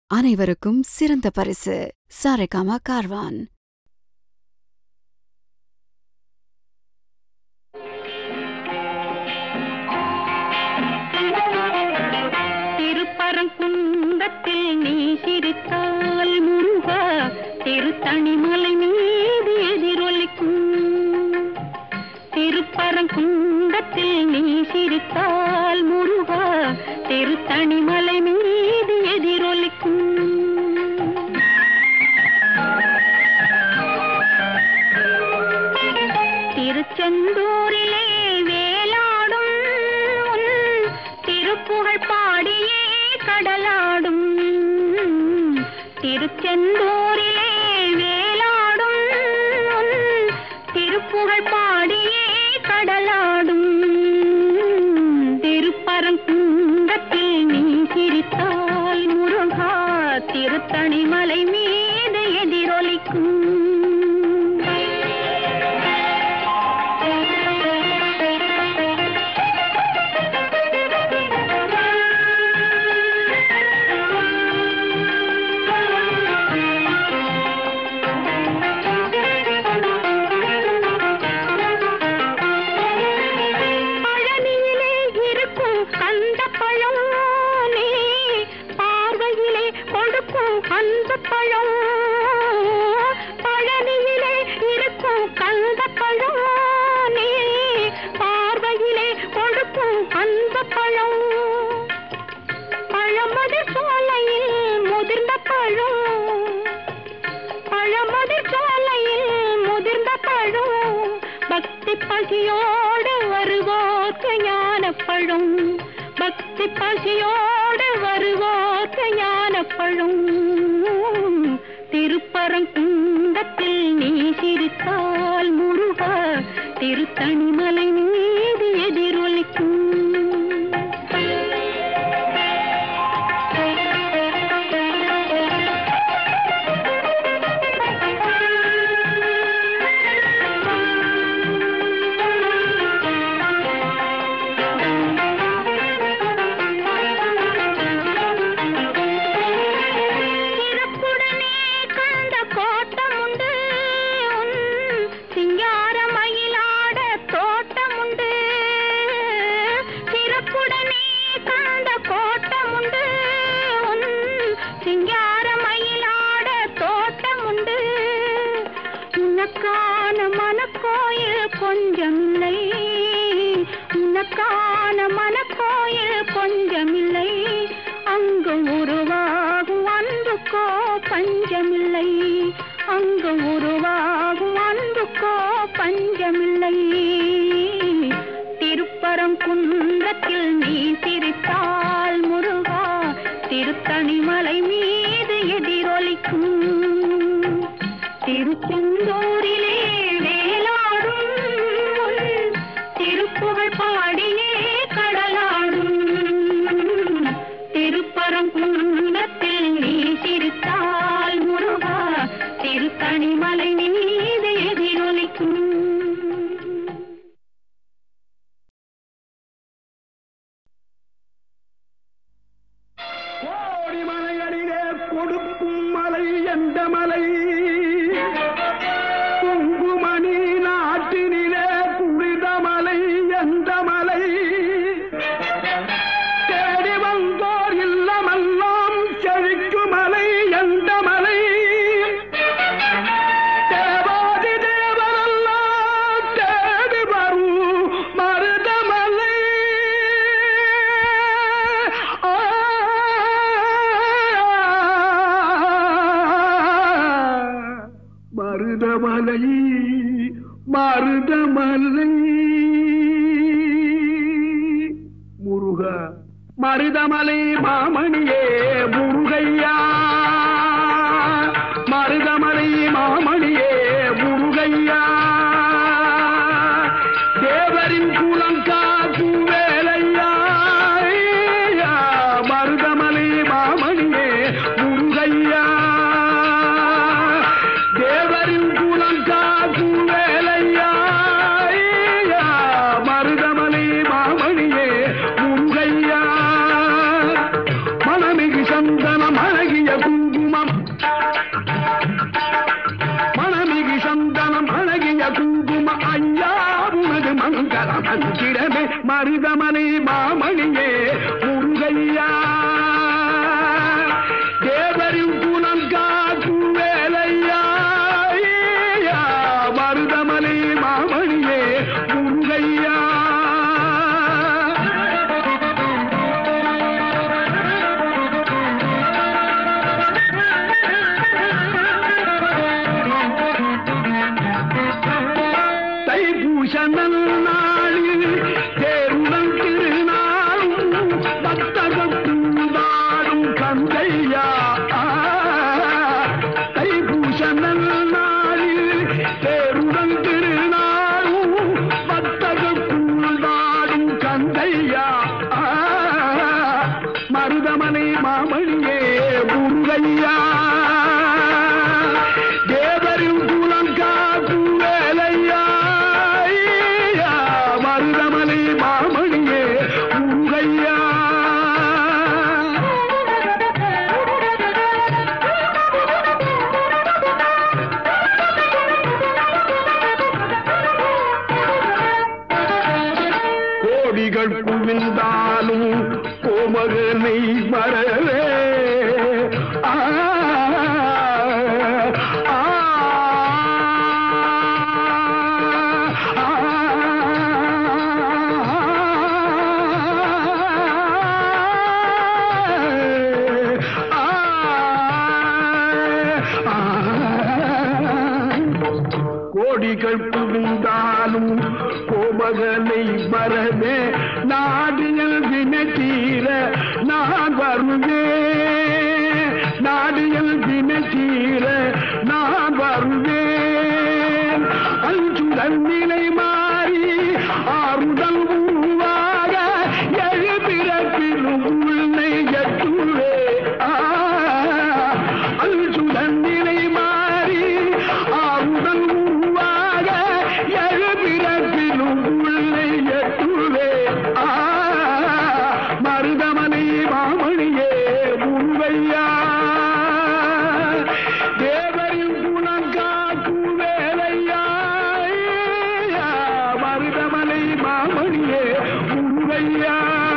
அனைவருக்கும் சிறந்த பரிசு சாரேகாமா கார்வான். திருப்பரங்குன்றத்தில் நீ சிரித்தால் முருகா திருத்தணிமலை மீது எதிரொலிக்கும். திருப்பரங்குன்றத்தில் நீ சிரித்தால் முருகா திருத்தணிமலை மீது எதிரொலிக்கும். திருச்செந்தூரிலே வேலாடும் திருப்புகழ் பாடியே கடலாடும். திருச்செந்தூரிலே வேலாடும் திருப்புகழ் பாடியே கடலாடும். திருப்பரங்குன்றத்தில் நீ சிரித்தால் முருகா திருத்தணிமலை மீது எதிரொலிக்கும். பழனியிலே இருக்கும் கந்த பழம் நீ பார்வையிலே கொடுக்கும் அந்த பழம். பழமது சோலையில் முதிர்ந்த பழம். பழமது சோலையில் முதிர்ந்த பழம். பக்தி பசியோடு வருவோர்க்கு ஞான பழம். பக்தி பசியோடு வருவோர்க்கு ஞான பழம். திருப்பரங்குன்றத்தில் நீ சிரித்தால் முருகா திருத்தணிமலை மீது எதிரொலிக்கும். உனக்கான மனக்கோயில் கொஞ்சமில்லை. உனக்கான மனக்கோயில் கொஞ்சமில்லை. அங்கு உருவாகும் அன்புக்கோ பஞ்சமில்லை. அங்கு உருவாகும் அன்புக்கோ பஞ்சமில்லை. திருப்பரங்குன்றத்தில் நீ சிரித்தால் முருகா திருத்தணிமலை மீது எதிரொலிக்கும். திருச்செந்தூரிலே வேலாடும் திருப்புகழ் பாடியே கடலாடும். திருப்பரங்குன்றத்தில் நீ சிரித்தால் முருகா திருத்தணிமலை மீது எதிரொலிக்கும். கோடிமலைகளிலே கொடுக்கும் மலை எந்த மலை? குங்குமணி நாட்டினிலே குளிர்ந்த மலை எந்த மலை? தேடி வந்தோர் இல்லமெல்லாம் செழிக்கும் மலை எந்த மலை? தேவாதி தேவரெல்லாம் தேடி வரும் மருதமலை. மருதமலை மருதமலை முருகா மருதமலை மாமணியே முருகையா. மருதமலை மாமணியே முருகையா. தேவரின் குலங்காக்கும் வேலையா. மருதமலை மாமணியே முருகையா. தேவரின் குலங்காக்கும் வேலையா. மருதமலை மாமணியே முருகையா. மனமிகு சந்த மணங்கிய குங்குமம் மணமிகு சந்தனம் அழகிய குங்குமம் ஐயா உனது மங்கள மந்திரமே மருதமனை மாமணியே முருகையா தேவரின் குணம் காக்கும் வேலையா மருதமனை மாமணியே முருகையா தைப்பூசனல் நாளில் தேருடன் திருநாளும் பக்தகத்துள்ளாடும் கந்தையா தைப்பூசனல் நாளில் தேருடன் திருநாளும் பக்தகத்துள்ளாடும் கந்தையா மருதமனை மாமணியே முருகையா தேவரின் குலம் காக்கும் வேலையா மருதமலை மாமணியே முருகையா கோடிகள் குவிந்தாலும் கோமகனை மறவே கோடிகள் குவிந்தாலும் கோமகனை மறவே நாடியல் வினத்தீர நான் வருவேன் நாடியல் வினத்தீர நான் வருவேன் அஞ்சுடன் நிலை மாறி ஆறுதல் உருவாக எழுபிறப்பிலும் உள்ளே எட்டுவே அஞ்சுடன் நிலை மாறி ஆறுதல் உருவாக எழுபிறப்பிலும் உள்ளே எட்டுவே மருதமனை மாமணியே முருகையா தேவரின் குணம் காக்கும் வேலையா மருதமலை மாமணியே முருகையா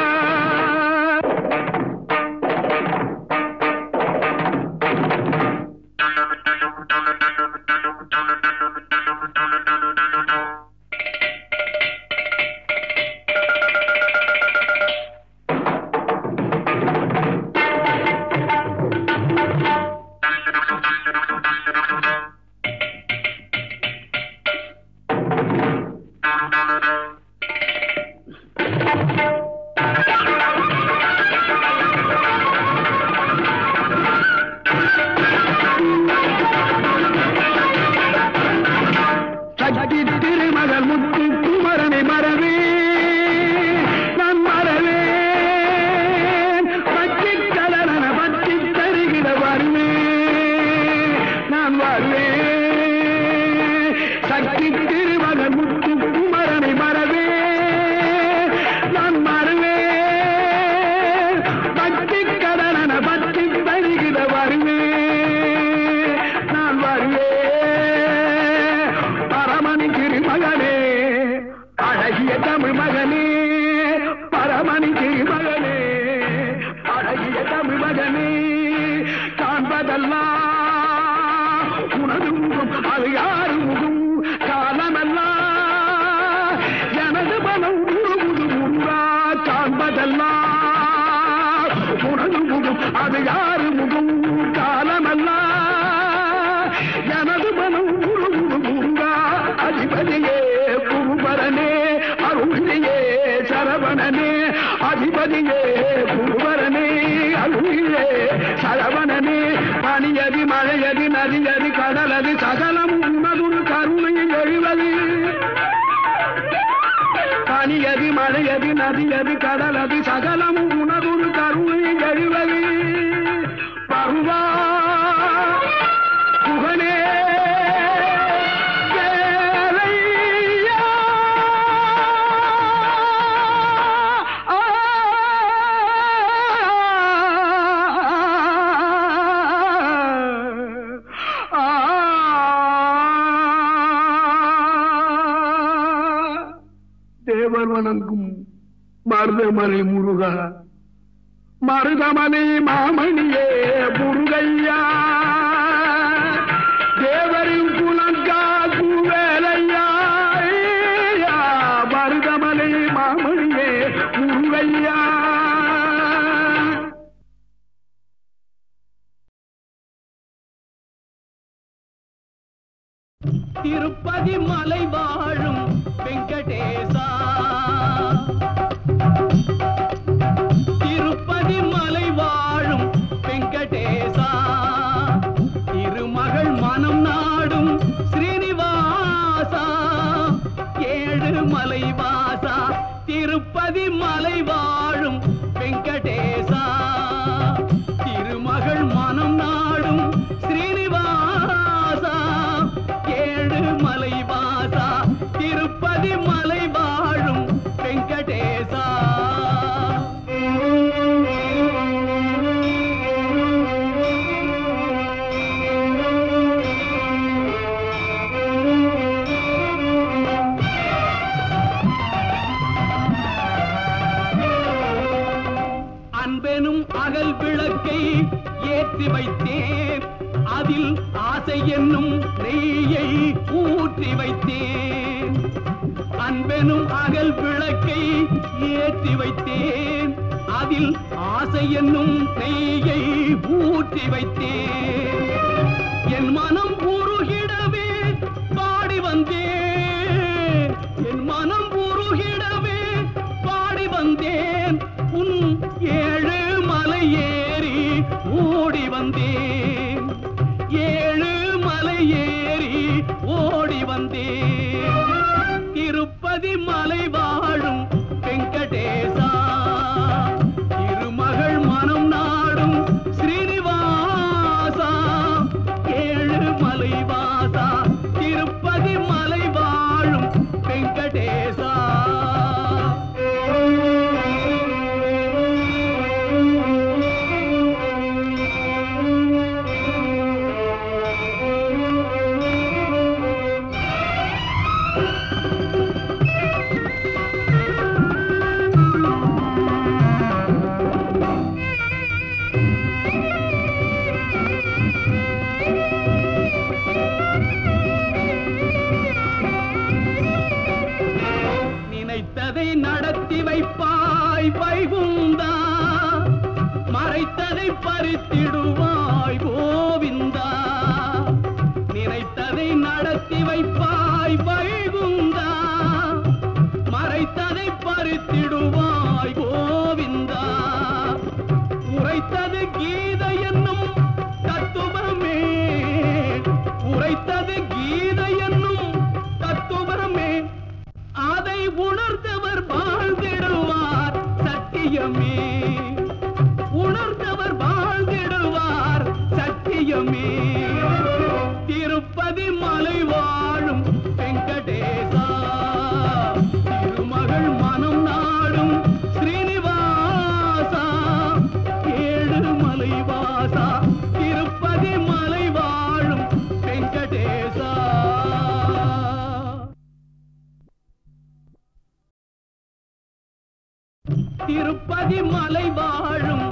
சக்தி திருமகள் முத்து குமரனை மறவே நான் மறவேன் பற்றி கடலன பற்றி தருகிற வருவேன் நான் வருவேன் சக்தி திருமகள் முத்து குமரனை மறவே நான் மறவேன் பற்றி கடலன பற்றி தருகிற வருவேன் நான் வருவேன் பரமணி திருமகனே அழகிய தமிழ் மகனே பரமணி திருமகனே அழகிய தமிழ் மகனே காண்பதெல்லாம் உனது முகம் அது யாரு முகம் காலமெல்லாம் எனது மனம் உருகுது முருகா காண்பதெல்லாம் உனது முகம் அது யாரு முகம் காலமெல்லாம் எனது மனம் உருகுது முருகா அதிபதியே குருபரனே அருளியே சரவணனே அதிபதியே குருபரனே அருளியே சரவணனே பனியதி மழையதி நதியதி கடலது சகலம் உன்னதுரு கருணையில் எழுவது பனியதி மழையதி நதியதி கடலது சகலம் உனதுரு கருணையில் எழுவது பருவா புகனே வணங்கும் மருதமலை முருகா, மருதமலை மாமணியே முருகையா, தேவரின் குலங்காக்கும் வேலையா, மருதமலை மாமணியே முருகையா. திருப்பதி மலை வாழும் வெங்கடேசா, திருப்பதி மலை வாழும் வெங்கடேசா, திருமகள் மனம் நாடும் ஸ்ரீனிவாசா, ஏழு மலை வாசா, திருப்பதி மலை வாழும் வெங்கடேசா, திருமகள் மனம் நாடும் ஸ்ரீனிவாசா, ஏழு மலை வாசா, திருப்பதி மலை வாழும் வெங்கடேசா. அன்பெனும் அகல் விளக்கை ஏற்றி வைத்தேன், அதில் ஆசை என்னும் நெய்யை ஊற்றி வைத்தேன். அன்பெனும் அகல் விளக்கை ஏற்றி வைத்தேன், அதில் ஆசை என்னும் நெய்யை ஊற்றி வைத்தேன். என் மனம் உருகிடவே பாடி வந்தேன், என் மனம் உருகிடவே பாடி வந்தேன். உன் ஏழு மலை ஏறி ஓடி வந்தேன், ஏழு மலை ஏறி ஓடி வந்தேன். திருப்பதி மலை வாழும் வெங்கடேசா, திருமகள் மனம் நாடும் ஸ்ரீனிவாசா, ஏழு மலை வாசா, திருப்பதி மலை வாழும் வெங்கடேசா. நினைத்ததை நடத்தி வைப்பாய் வைகுந்தா, மறைத்ததை பறித்திடுவாய் கோவிந்தா. நினைத்ததை நடத்தி வைப்பாய் வைகுந்தா, மறைத்ததை பறித்திடுவாய் கோவிந்தா. உரைத்தது கீதை என்னும் தத்துவமே, உரைத்தது கீதை என்னும் தத்துவமே, அதை உணர்ந்தவர் வாழ்ந்திடுவார் சத்தியமே, உணர்ந்தவர் வாழ்ந்திடுவார் சத்தியமே. திருப்பதி மலை வாழும் வெங்கடேசா, திருமகள் மனம் நாடும் ஸ்ரீனிவாசா, ஏழு மலை வாசா, திருப்பதி மலை வாழும் வெங்கடேசா. திருப்பதி மலை வாழும்